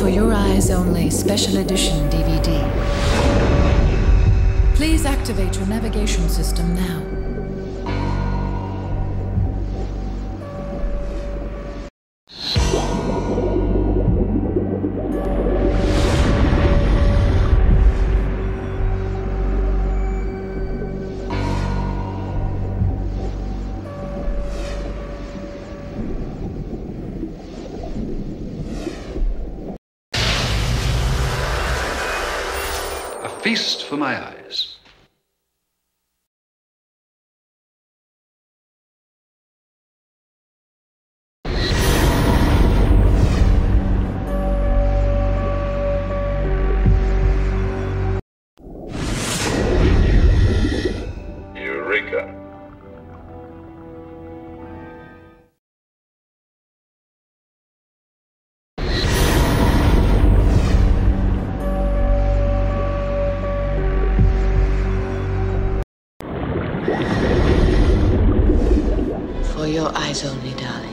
For Your Eyes Only Special Edition DVD. Please activate your navigation system now. A feast for my eyes. Eureka. For your eyes only, darling.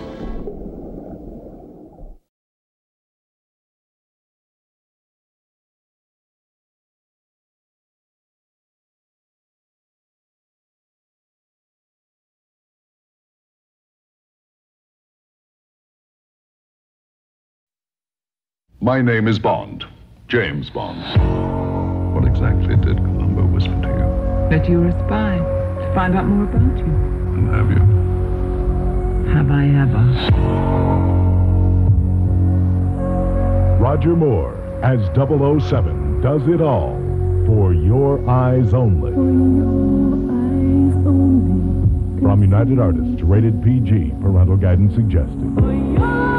My name is Bond, James Bond. What exactly did Columbo whisper to you? That you were a spy, to find out more about you. And have you? Have I ever? Roger Moore as 007 does it all for your eyes only. From United Artists, rated PG, parental guidance suggested.